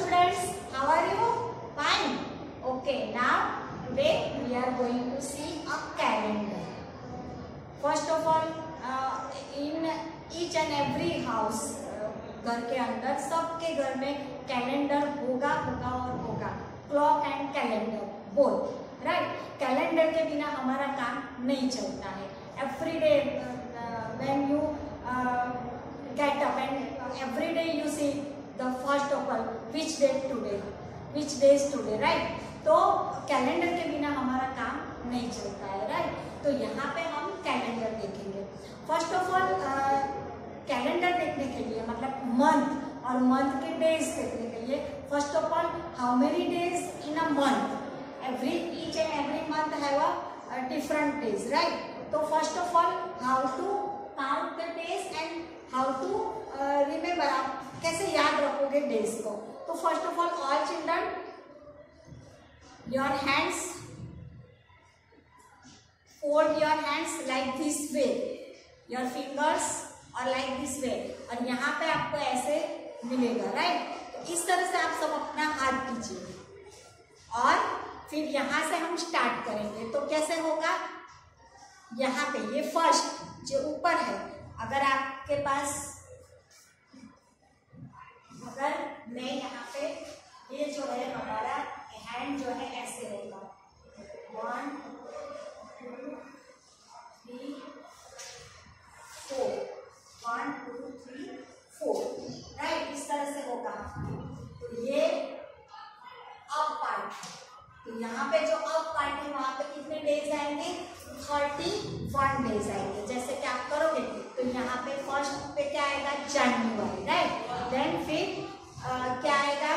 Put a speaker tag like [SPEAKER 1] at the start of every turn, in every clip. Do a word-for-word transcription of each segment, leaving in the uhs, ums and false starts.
[SPEAKER 1] students, how are you? Fine. Okay, now today we are going to see a calendar. First of all, uh, in each and every house, घर के अंदर सबके घर में calendar होगा होगा और होगा. Clock and calendar both, right. Calendar के बिना हमारा काम नहीं चलता है. Every day when you get up and every day you see the first of all which date today, which days today, right. तो कैलेंडर के बिना हमारा काम नहीं चलता है, राइट. तो यहाँ पे हम कैलेंडर देखेंगे. फर्स्ट ऑफ ऑल कैलेंडर देखने के लिए मतलब मंथ और मंथ के डेज देखने के लिए first of all how many days in a month. Every each and every month have a different days, right. तो first of all how to count the days and how to remember, आप कैसे याद रखोगे days को. तो first of all all children your hands, fold your hands like this way, your fingers और like this way, और यहाँ पे आपको ऐसे मिलेगा, राइट. तो इस तरह से आप सब अपना हाथ कीजिए और फिर यहाँ से हम स्टार्ट करेंगे. तो कैसे होगा, यहाँ पे ये फर्स्ट जो ऊपर है, अगर आपके पास, अगर मैं यहाँ पे ये जो है हमारा हैंड जो है ऐसे होगा, one two three four, one two three four, right. इस तरह से होगा. तो ये अप पार्ट, तो यहाँ पे जो अप पार्ट है वहां पे कितने डेज आएंगे, थर्टी वन डेज आएंगे. जैसे कि आप करोगे तो यहाँ पे फर्स्ट पे क्या आएगा, जनवरी, राइट. देन फिर आ, क्या आएगा,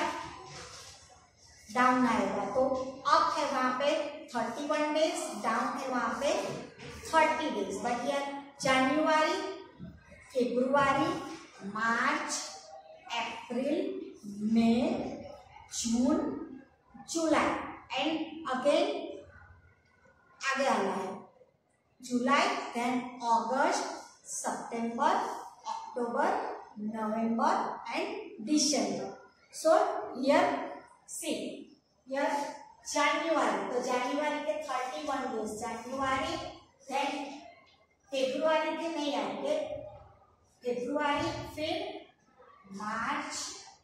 [SPEAKER 1] डाउन आएगा. तो अप है वहां पे थर्टी वन डेज, डाउन है वहां पे थर्टी डेज. बट यार January, February, March, April, May, June, July and again आगे आना है July, then August, September, October, November and December. So here see here January, तो जनवरी के thirty one days January. Then February के नहीं आएंगे, February, फिर मार्च,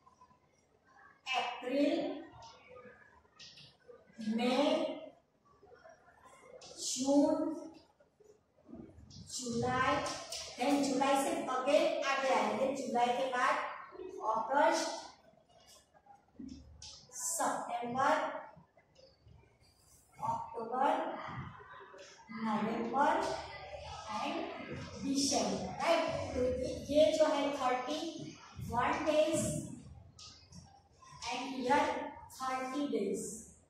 [SPEAKER 1] अप्रैल, मई, जून, जुलाई, then जुलाई से अगेन आगे आएंगे. जुलाई के बाद अगस्त, September, October, November and December, right. तो ये जो है thirty one days and year thirty days,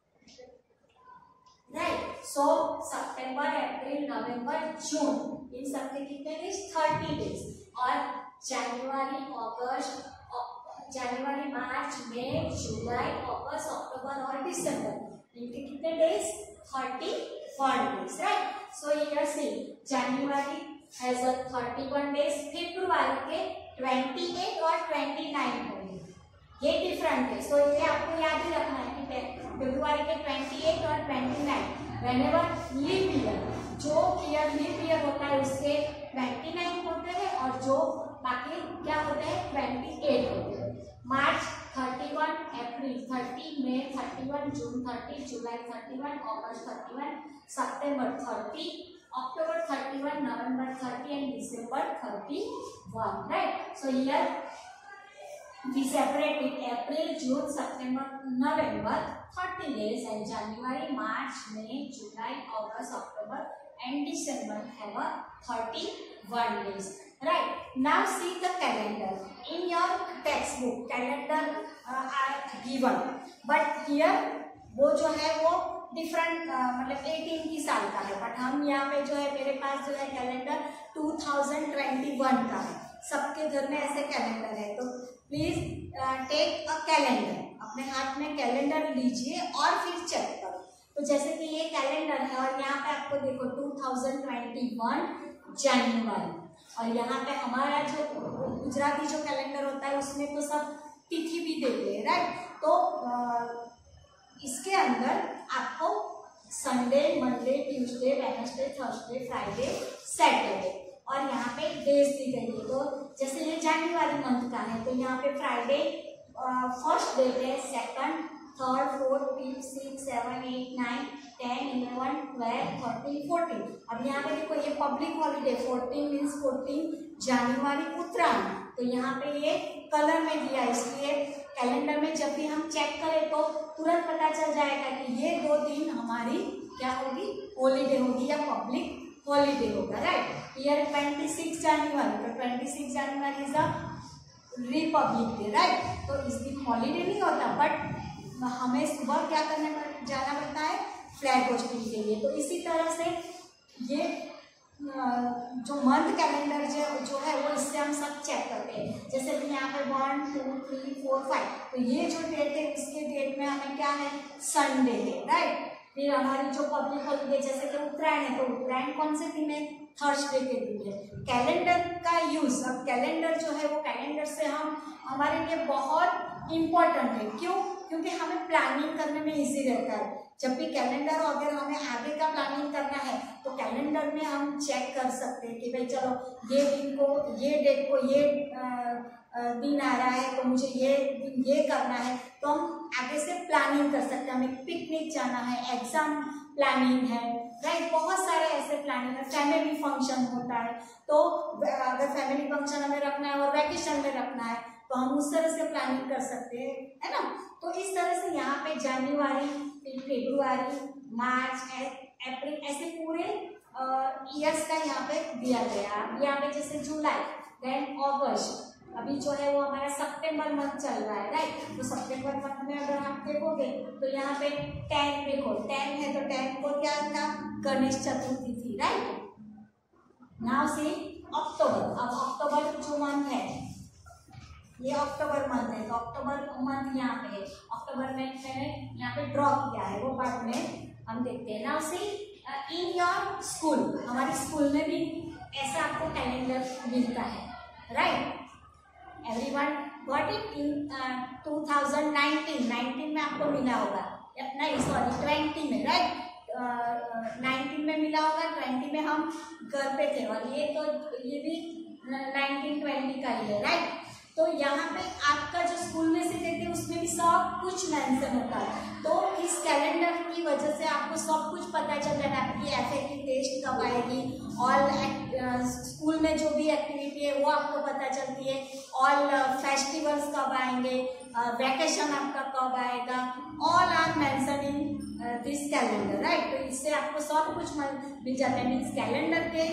[SPEAKER 1] right. So September, April, November, June, इन सबके कितने डेज, थर्टी डेज. और जनवरी, अगस्त, जनवरी, मार्च, मई, जुलाई, अगस्त, अक्टूबर और दिसंबर, इनके कितने days, thirty one days, right. So here see January has a thirty one days, February के twenty eight और twenty nine होंगे, ये डिफरेंट है. सो ये आपको याद ही रखना है कि फेब्रुआरी के ट्वेंटी एट और twenty nine whenever leap year, जो ईयर लीप ईयर होता है उसके ट्वेंटी नाइन होते हैं और जो बाकी क्या होते हैं ट्वेंटी एट होते हैं. March thirty one, April thirty, May thirty one, June thirty, July thirty one, August thirty one, September thirty, October thirty one, November thirty and December thirty one, right. So here we separate it, April, June, September, November, thirty days, and January, March, May, July, August, October and December have a thirty-one days, right. Now see the calendar in your textbook. Calendar uh, are given, but here वो जो है वो different uh, मतलब eighteen की साल का है. But हम यहाँ पे जो है मेरे पास जो है calendar two thousand twenty one का है. सबके घर में ऐसे कैलेंडर है. तो प्लीज टेक अ कैलेंडर, अपने हाथ में कैलेंडर लीजिए और फिर चेक करो. तो जैसे कि ये कैलेंडर है और यहाँ पे आपको देखो two thousand twenty one January, और यहाँ पे हमारा जो गुजराती जो कैलेंडर होता है उसमें तो सब तिथि भी देते हैं, राइट. तो इसके अंदर आपको Sunday, Monday, Tuesday, Wednesday, Thursday, Friday, Saturday और यहाँ पे डेज दी गई है। तो जैसे ये जनवरी मंथ का है तो यहाँ पे फ्राइडे फर्स्ट डेट है, second, third, fourth, fifth, six, seven, eight, nine, ten, eleven, twelve, thirteen, fourteen. अब यहाँ पे देखो ये public holiday fourteen means fourteen January Uttarayan, तो यहाँ पे ये कलर में दिया, इसलिए कैलेंडर में जब भी हम चेक करें तो तुरंत पता चल जाएगा कि ये दो दिन हमारी क्या होगी, हॉलीडे होगी या पब्लिक हॉलीडे होगा, right. Year twenty six January, तो twenty six January is a republic day, right. तो इस दिन हॉलीडे नहीं होता, बट हमें सुबह क्या करने पर जाना पड़ता है, फ्लैग होस्टिंग के लिए। तो इसी तरह से ये जो मंथ कैलेंडर जो जो है वो इससे हम सब चेक करते हैं। जैसे कि यहाँ पे one two three four five, तो ये जो डेट है इसके डेट में हमें क्या है, संडे है, राइट। फिर हमारी जो पब्लिक हॉलीडे जैसे कि उत्तरायण है, तो उत्तरायण कौन से दिन है, थर्सडे के दिन है। कैलेंडर का यूज, अब कैलेंडर जो है वो कैलेंडर से हम हमारे लिए बहुत इम्पोर्टेंट है। क्यों? क्योंकि हमें प्लानिंग करने में इजी रहता है। जब भी कैलेंडर अगर हमें आगे का प्लानिंग करना है तो कैलेंडर में हम चेक कर सकते हैं कि भाई चलो ये दिन को, ये डेट को, ये आ, आ, दिन आ रहा है तो मुझे ये दिन ये करना है, तो हम आगे से प्लानिंग कर सकते हैं। हमें पिकनिक जाना है, एग्जाम प्लानिंग है, राइट। बहुत सारे ऐसे प्लानिंग है, फैमिली फंक्शन होता है, तो अगर फैमिली फंक्शन हमें रखना है और वैकेशन में रखना है तो हम उस तरह से प्लानिंग कर सकते हैं, है ना। तो इस तरह से यहाँ पे जनवरी, फरवरी, मार्च, अप्रैल, ऐसे पूरे ईयर्स का यहाँ पे दिया गया। यहाँ पे जैसे जुलाई, देन अगस्त, अभी जो है वो हमारा सितंबर मंथ चल रहा है, राइट। तो सितंबर मंथ में अगर आप देखोगे तो यहाँ पे टेन देखो, टेन है तो टेन को क्या था, गणेश चतुर्थी थी, राइट। नाउ सी अक्टूबर, अब अक्टूबर जो मंथ है ये अक्टूबर मंथ है, तो अक्टूबर मंथ यहाँ पे है। अक्टूबर में मैंने यहाँ पे ड्रॉ किया है, वो बाद में हम देखते हैं। Now see in your school, हमारी स्कूल में भी ऐसा आपको कैलेंडर मिलता है, right. Everyone got it in two thousand nineteen, nineteen में आपको मिला होगा, नहीं सॉरी ट्वेंटी में, राइट। नाइनटीन में मिला होगा, ट्वेंटी में हम घर पे थे, और ये तो ये भी नाइनटीन ट्वेंटी का ही है, राइट। तो यहाँ पे आपका जो स्कूल में से देते हैं उसमें भी सब कुछ मेंशन होता है। तो इस कैलेंडर की वजह से आपको सब कुछ पता चल जाता है, आपकी एफ ए की टेस्ट कब आएगी, ऑल स्कूल में जो भी एक्टिविटी है वो आपको पता चलती है, ऑल फेस्टिवल्स कब आएंगे, वैकेशन आपका कब आएगा, all are mention in this calendar, right. तो इससे आपको सब कुछ मिल जाता है। मीन्स कैलेंडर के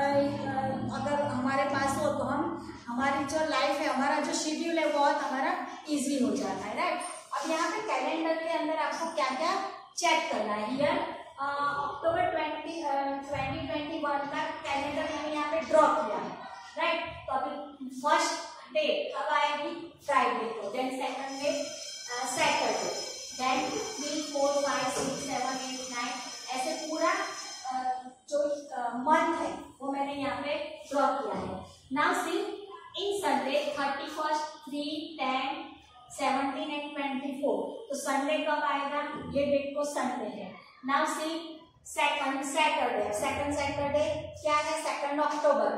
[SPEAKER 1] अगर हमारे पास हो तो हम हमारी जो लाइफ है, हमारा जो शेड्यूल है बहुत हमारा इजी हो जाता है, राइट। अब यहाँ पे कैलेंडर के अंदर आपको क्या क्या चेक करना है। Year October twenty twenty twenty one का कैलेंडर मैंने यहाँ पे ड्रॉ किया है, राइट। तो अभी फर्स्ट डे कब आएगी, फ्राइडे को, then second day Saturday, then three four five six seven eight nine, ऐसे पूरा uh, जो मंथ uh, है वो मैंने यहाँ पे ड्रॉ किया है। Now see in Sunday thirty first, three, ten, seventeen and twenty four, तो संडे कब आएगा, ये डेट को संडे है। Now see second Saturday, second Saturday क्या है, सेकंड अक्टूबर,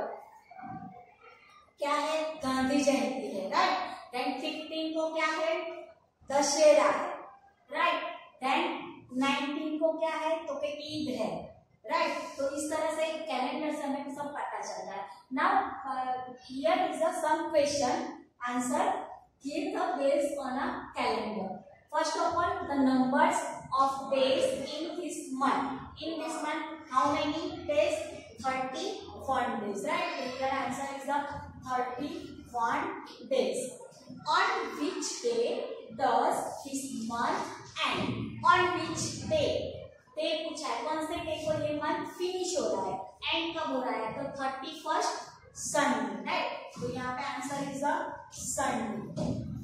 [SPEAKER 1] क्या है, गांधी जयंती है, राइट। देन फिफ्टीन को क्या है, दशहरा है, राइट। देन नाइनटीन को क्या है, तो के ईद है, राइट। तो इस तरह से कैलेंडर से हमें सब पता चलता है। Now here is a some question answer, give the days on a calendar. First of all the numbers of days in this month, in this month how many days, thirty one days, right? Your answer is the thirty-one days. On which day does this month end? On which day? Day पूछा है, कौन से day को ये month finish हो रहा है, and कब हो रहा है, तो थर्टी फर्स्ट संडे, राइट। तो यहाँ पे answer is a Sunday.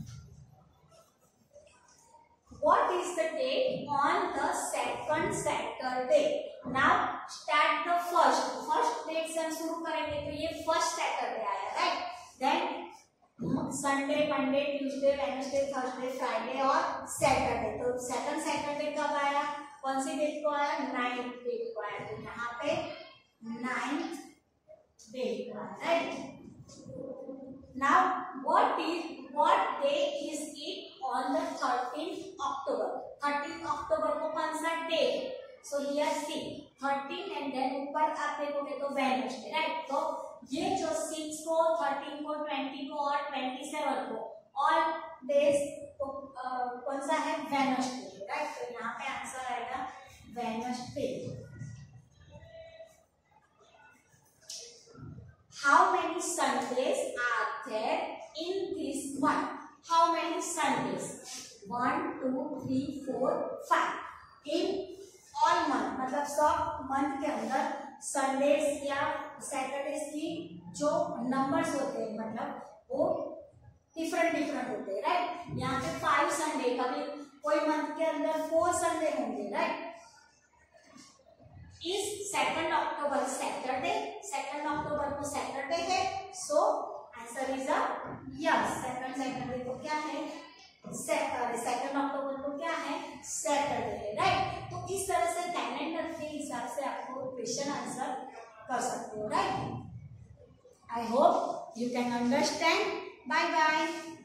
[SPEAKER 1] What is the date on the second Saturday? Now start the first. First date से हम शुरू करेंगे, तो ये फर्स्ट सैटरडे आया, right. Then Sunday, Monday, Tuesday, Wednesday, Thursday, Friday और सैटरडे। तो सेकंड सैटरडे कब आया, कौन सी डेट को आया, नाइन्थ डेट को आया। तो यहाँ पे नाइन्थ डेट को आया, right. Now what is what day is it on the thirteen October. Thirteen October को कौन सा day, so here see thirteen and then ऊपर आप देखोगे तो वेडनेसडे, राइट। तो ये जो सिक्स को, थर्टीन को, ट्वेंटी को और ट्वेंटी सेवन को ऑल डेज तो कौन सा है, वेडनेसडे, राइट। तो यहाँ पे आंसर आएगा Wednesday. How many Sundays are there in this month, how many Sundays, one two three four five in all month, मतलब सब मंथ के अंदर संडेज या सैटरडेज की जो नंबर्स होते हैं मतलब वो डिफरेंट डिफरेंट होते हैं, राइट। यहाँ पे फाइव संडे, कभी कोई मंथ के अंदर फोर संडे होंगे, राइट। इस second October Saturday, second October को सैटरडे है, so answer is a yes. Second Saturday को क्या है, सैटरडे, सेकंड अक्टूबर को क्या है, सैटरडे है, राइट। तो इस तरह से कैलेंडर के हिसाब से आपको क्वेश्चन आंसर कर सकते हो, right. I hope you can understand. Bye bye.